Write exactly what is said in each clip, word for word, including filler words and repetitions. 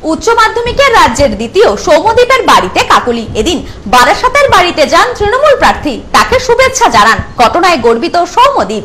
উচ্চ মাধ্যমিকের রাজ্যের দ্বিতীয় সৌম্যদীপের বাড়িতে কাকলি। এদিন বারাসাতের বাড়িতে যান তৃণমূল প্রার্থী, তাকে শুভেচ্ছা জানান। ঘটনায় গর্বিত সৌম্যদীপ।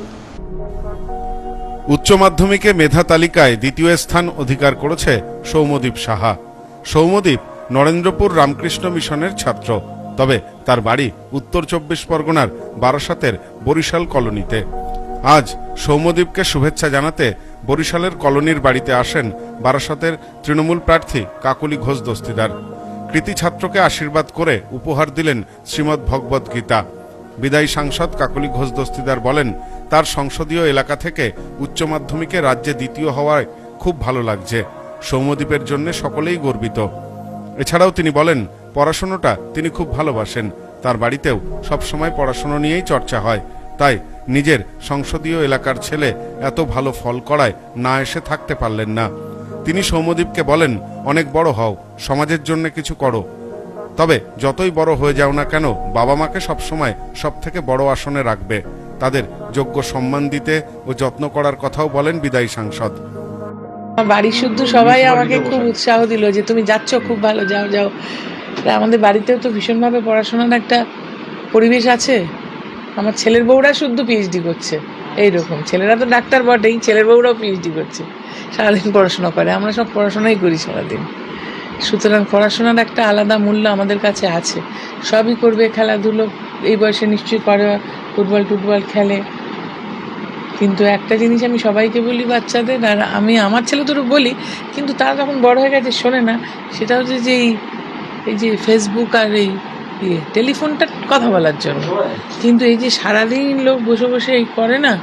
উচ্চ মাধ্যমিকে মেধা তালিকায় দ্বিতীয় স্থান অধিকার করেছে সৌম্যদীপ সাহা। সৌম্যদীপ নরেন্দ্রপুর রামকৃষ্ণ মিশনের ছাত্র, তবে তার বাড়ি উত্তর চব্বিশ পরগনার বারাসাতের বরিশাল কলোনিতে। আজ সৌম্যদীপকে শুভেচ্ছা জানাতে বরিশালের কলোনির বাড়িতে আসেন বারাসাতের তৃণমূল প্রার্থী কাকলি ঘোষ দস্তিদার। কৃতি ছাত্রকে আশীর্বাদ করে উপহার দিলেন শ্রীমদ্ ভগবত গীতা। বিদায়ী সাংসদ কাকলি ঘোষ দস্তিদার বলেন, তার সংসদীয় এলাকা থেকে উচ্চ মাধ্যমিকে রাজ্যে দ্বিতীয় হওয়ায় খুব ভালো লাগছে। সৌম্যদীপের জন্য সকলেই গর্বিত। এছাড়াও তিনি বলেন, পড়াশোনাটা তিনি খুব ভালোবাসেন। তার বাড়িতেও সবসময় পড়াশোনা নিয়েই চর্চা হয়, তাই নিজের সংসদীয় এলাকার ছেলে এত ভালো ফল করায় না এসে থাকতে পারলেন না। তিনি সৌম্যদীপকে বলেন, অনেক বড় হও, সমাজের জন্য কিছু করো, তবে যতই বড় হয়ে যাও না কেন বাবা মাকে সবসময় সব থেকে বড় আসনে রাখবে। তাদের যোগ্য সম্মান দিতে ও যত্ন করার কথাও বলেন বিদায়ী সাংসদ। বাড়ি শুদ্ধ সবাই আমাকে খুব উৎসাহ দিল যে তুমি যাচ্ছ, খুব ভালো, যাও যাও। আমাদের বাড়িতেও তো ভীষণভাবে পড়াশোনার একটা পরিবেশ আছে। আমার ছেলের বউরা শুদ্ধ পিএইচডি করছে, এইরকম। ছেলেরা তো ডাক্তার বটেই, ছেলের বউরাও পিএইচডি করছে, সারাদিন পড়াশোনা করে। আমরা সব পড়াশোনাই করি সারাদিন। সুতরাং পড়াশোনার একটা আলাদা মূল্য আমাদের কাছে আছে। সবই করবে, খেলাধুলো এই বয়সে নিশ্চয়ই করে, ফুটবল টুটবল খেলে। কিন্তু একটা জিনিস আমি সবাইকে বলি, বাচ্চাদের, আর আমি আমার ছেলে তোরও বলি, কিন্তু তারা যখন বড় হয়ে গেছে শোনে না, সেটা হচ্ছে যে এই যে ফেসবুক আর এই ইয়ে টেলিফোনটা কথা বলার জন্য। কিন্তু এই যে সারাদিন লোক বসে বসে এই করে না,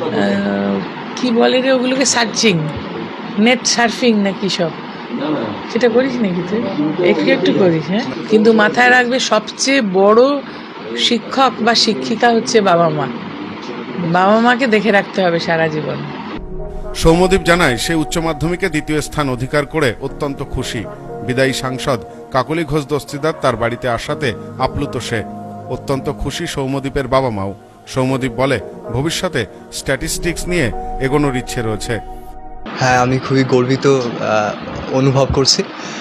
কি বলে রে ওগুলোকে, সার্চিং, নেট সার্ফিং না কি সব, সেটা করিস নাকি তুই? একটু একটু করিস, হ্যাঁ। কিন্তু মাথায় রাখবে, সবচেয়ে বড় শিক্ষক বা শিক্ষিকা হচ্ছে বাবা মা। বাবা মাকে দেখে রাখতে হবে সারা জীবন। সৌম্যদীপ জানায়, সে উচ্চ মাধ্যমিকে দ্বিতীয় স্থান অধিকার করে অত্যন্ত খুশি। বিদায়ী সাংসদ কাকলি ঘোষ দস্তিদার তার বাড়িতে আসাতে আপ্লুত সে। অত্যন্ত খুশি সৌম্যদীপের বাবা মাও। সৌম্যদীপ বলে, ভবিষ্যতে স্ট্যাটিস্টিক্স নিয়ে এগোনোর ইচ্ছে রয়েছে। হ্যাঁ, আমি খুবই গর্বিত অনুভব করছি।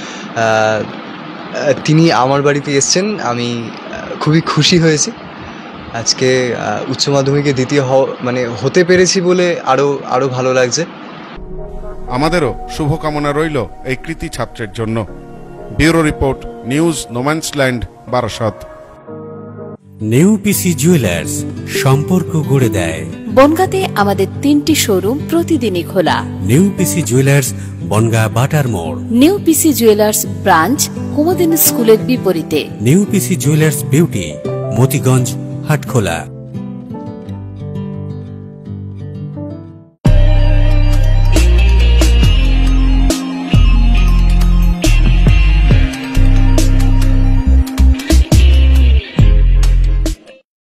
তিনি আমার বাড়িতে এসছেন, আমি খুবই খুশি হয়েছি। আজকে উচ্চ মাধ্যমিকে দ্বিতীয় মানে হতে পেরেছি বলে আরো আরো ভালো লাগছে। আমাদেরও শুভকামনা রইল এই কৃতি ছাত্রের জন্য। Bureau report, news no man's land, Barasat. নেউপিসি জুয়েলার্স, সম্পর্ক গড়ে দেয়। বনগাঁতে আমাদের তিনটি শোরুম প্রতিদিনই খোলা। নেউপিসি জুয়েলার্স, বনগাঁ বাটার মোড়। নেউপিসি জুয়েলার্স ব্রাঞ্চ, কুমদিন স্কুলের বিপরীতে। নেউপিসি জুয়েলার্স বিউটি, মতিগঞ্জ, হাটখোলা।